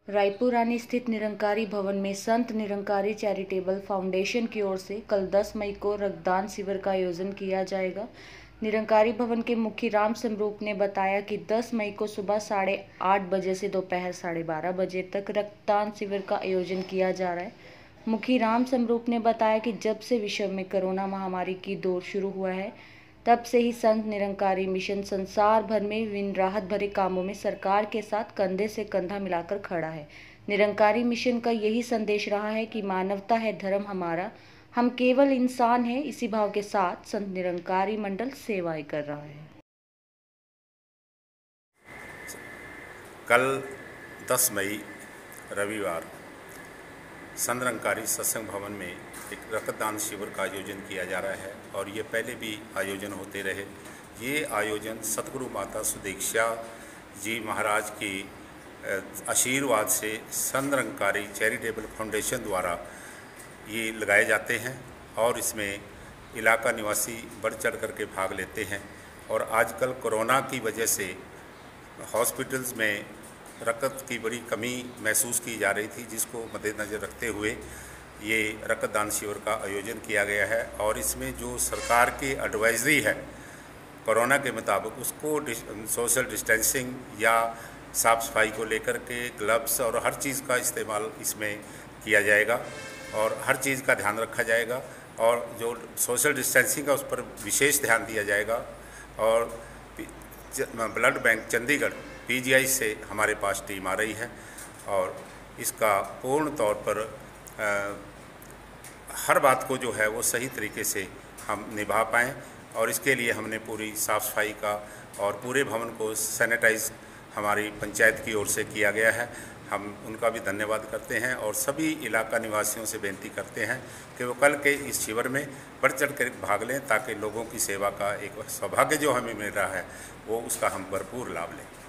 रायपुर रानी स्थित निरंकारी भवन में संत निरंकारी चैरिटेबल फाउंडेशन की ओर से कल 10 मई को रक्तदान शिविर का आयोजन किया जाएगा। निरंकारी भवन के मुखी राम स्वरूप ने बताया कि 10 मई को सुबह 8:30 बजे से दोपहर 12:30 बजे तक रक्तदान शिविर का आयोजन किया जा रहा है। मुखी राम स्वरूप ने बताया कि जब से विश्व में कोरोना महामारी की दौर शुरू हुआ है, तब से ही संत निरंकारी मिशन संसार भर में विभिन्न राहत भरे कामों में सरकार के साथ कंधे से कंधा मिलाकर खड़ा है। निरंकारी मिशन का यही संदेश रहा है कि मानवता है धर्म हमारा, हम केवल इंसान हैं। इसी भाव के साथ संत निरंकारी मंडल सेवाएं कर रहा है। कल 10 मई रविवार संत निरंकारी सत्संग भवन में एक रक्तदान शिविर का आयोजन किया जा रहा है और ये पहले भी आयोजन होते रहे। ये आयोजन सतगुरु माता सुदीक्षा जी महाराज की आशीर्वाद से संत निरंकारी चैरिटेबल फाउंडेशन द्वारा ये लगाए जाते हैं और इसमें इलाका निवासी बढ़ चढ़ करके भाग लेते हैं। और आजकल कोरोना की वजह से हॉस्पिटल्स में रक्त की बड़ी कमी महसूस की जा रही थी, जिसको मद्देनज़र रखते हुए ये रक्तदान शिविर का आयोजन किया गया है। और इसमें जो सरकार की एडवाइजरी है कोरोना के मुताबिक, उसको सोशल डिस्टेंसिंग या साफ़ सफाई को लेकर के ग्लव्स और हर चीज़ का इस्तेमाल इसमें किया जाएगा और हर चीज़ का ध्यान रखा जाएगा और जो सोशल डिस्टेंसिंग का उस पर विशेष ध्यान दिया जाएगा। और ब्लड बैंक चंडीगढ़ पीजीआई से हमारे पास टीम आ रही है और इसका पूर्ण तौर पर हर बात को जो है वो सही तरीके से हम निभा पाएँ और इसके लिए हमने पूरी साफ़ सफाई का और पूरे भवन को सैनिटाइज हमारी पंचायत की ओर से किया गया है। हम उनका भी धन्यवाद करते हैं और सभी इलाका निवासियों से बेनती करते हैं कि वो कल के इस शिविर में बढ़ चढ़ कर भाग लें ताकि लोगों की सेवा का एक सौभाग्य जो हमें मिल रहा है वो उसका हम भरपूर लाभ लें।